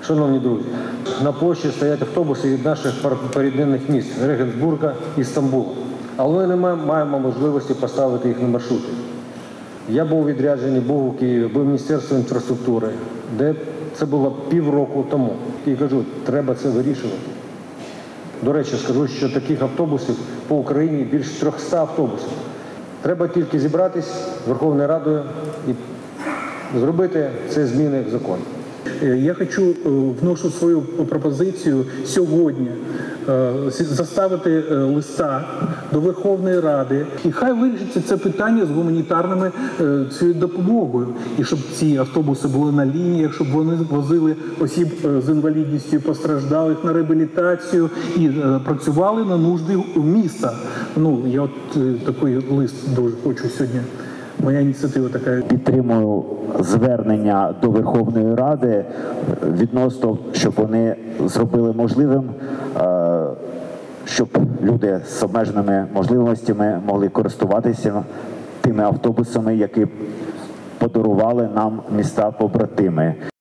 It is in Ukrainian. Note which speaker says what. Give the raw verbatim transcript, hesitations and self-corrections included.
Speaker 1: Шановні друзі, на площі стоять автобуси від наших поріднених міст – Регенсбурга і Стамбула. Але ми не маємо можливості поставити їх на маршрути. Я був у відрядженні, був у Києві, був в Міністерстві інфраструктури, де це було півроку тому. І кажу, треба це вирішувати. До речі, скажу, що таких автобусів по Україні більше трьохсот автобусів. Треба тільки зібратись Верховною Радою і зробити ці зміни в закон.
Speaker 2: Я хочу, вношу свою пропозицію сьогодні заставити листа до Верховної Ради, і хай вирішиться це питання з гуманітарними цією допомогою. І щоб ці автобуси були на лініях, щоб вони возили осіб з інвалідністю, постраждалих на реабілітацію і працювали на нужди міста. Ну, я от такий лист дуже хочу сьогодні. Моя ініціатива така.
Speaker 3: Підтримую звернення до Верховної Ради відносно, щоб вони зробили можливим, щоб люди з обмеженими можливостями могли користуватися тими автобусами, які подарували нам міста побратими.